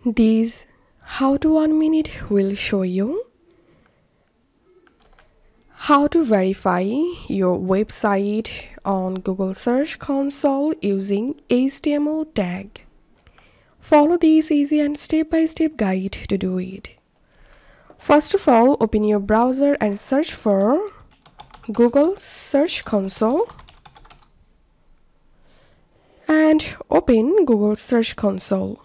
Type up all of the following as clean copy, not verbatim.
This how to 1 minute will show you how to verify your website on Google Search Console using HTML tag. Follow this easy and step-by-step guide to do it. First of all, open your browser and search for Google Search Console and open Google Search Console.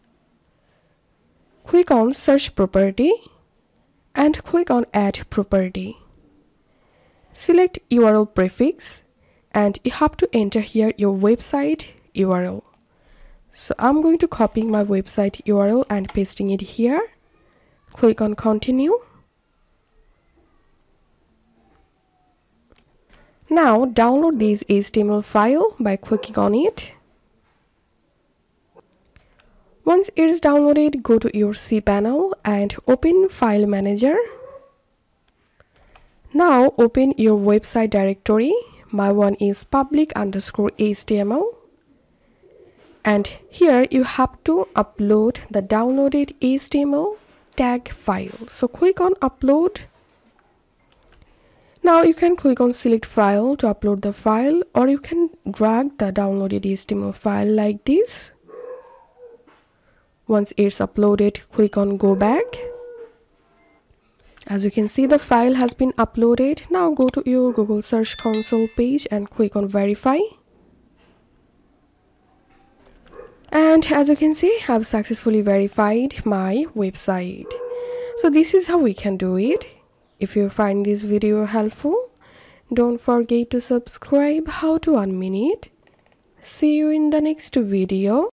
Click on Search Property and click on Add Property. Select URL prefix and you have to enter here your website URL. So I'm going to copy my website URL and pasting it here. Click on Continue. Now download this HTML file by clicking on it. Once it is downloaded, go to your cPanel and open File Manager. Now open your website directory. My one is public_HTML. And here you have to upload the downloaded HTML tag file. So click on Upload. Now you can click on Select File to upload the file, or you can drag the downloaded HTML file like this. Once it's uploaded, click on Go Back. As you can see, the file has been uploaded. Now go to your Google Search Console page and click on Verify. And as you can see, I've successfully verified my website. So this is how we can do it. If you find this video helpful, don't forget to subscribe How to 1 Minute. See you in the next video.